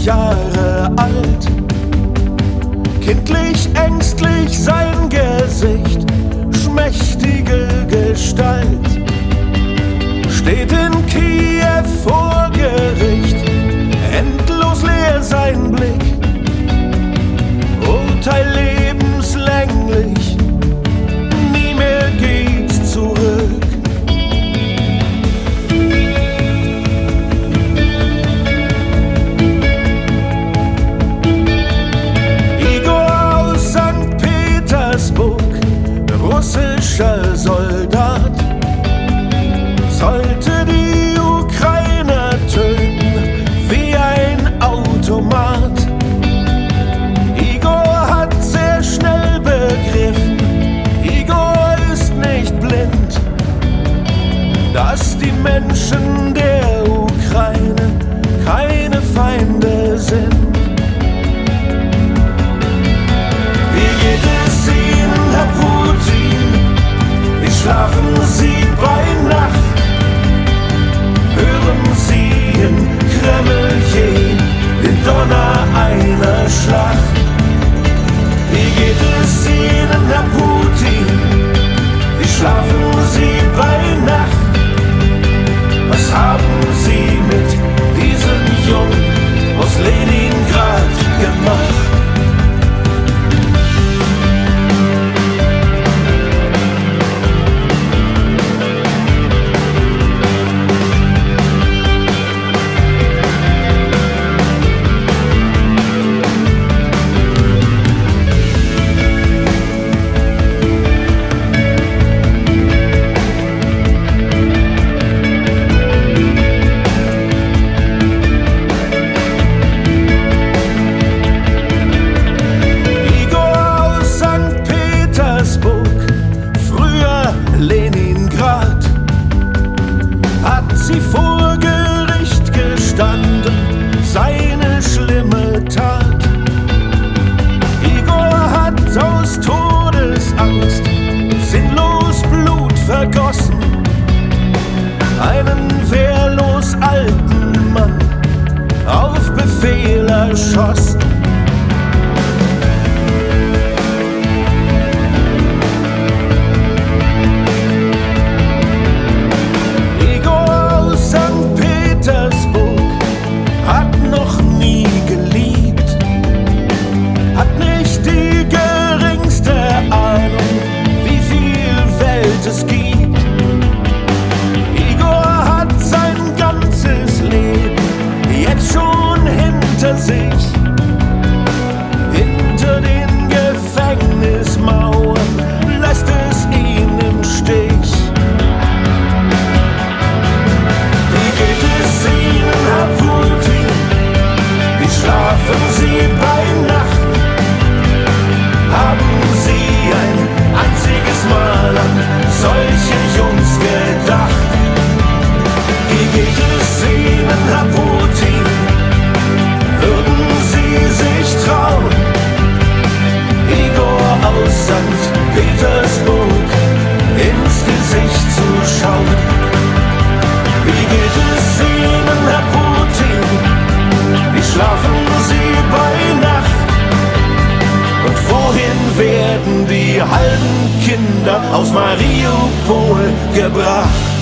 Jahre alt. Kindlich, ängstlich sein Gesicht, schmächtige Gestalt. Steht in Kiew vor Gericht, endlos leer sein Blick. Urteil lebenslänglich, nie mehr geht's zurück. Igor aus St. Petersburg, russischer Soldat, sollte die Ukrainer töten wie ein Automat. Igor hat sehr schnell begriffen, Igor ist nicht blind, dass die Menschen der Ukraine keine Feinde sind. Wie geht es Ihnen, Herr Putin? Wie schlafen Sie bei Nacht? Hören Sie in Kreml je den Donner einer Schlacht? Wie geht es Ihnen, Herr Putin? Wie schlafen Sie bei Nacht? Was haben Sie mit diesem Jungen aus Leningrad gemacht? Seine schlimme Tat. Igor hat aus Todesangst sinnlos Blut vergossen, einen wehrlos alten Mann auf Befehl erschossen. Igor aus St. Petersburg hat noch nie geliebt, hat nicht die geringste Ahnung, wie viel Welt es gibt. Igor hat sein ganzes Leben jetzt schon hinter sich. Hinter den Gefängnismauern lässt es ihn im Stich. Wie geht es Ihnen, Herr Putin? Wie schlafen Sie bei Nacht? Haben Sie ein einziges Mal an solche Jungs gedacht? Wie geht es Ihnen, Herr Putin? Würden Sie sich trauen, Igor aus St. Petersburg ins Gesicht zu schauen? Wie geht es Ihnen, Herr Putin? Wie schlafen Sie bei Nacht? Und wohin werden die halben Kinder aus Mariupol gebracht?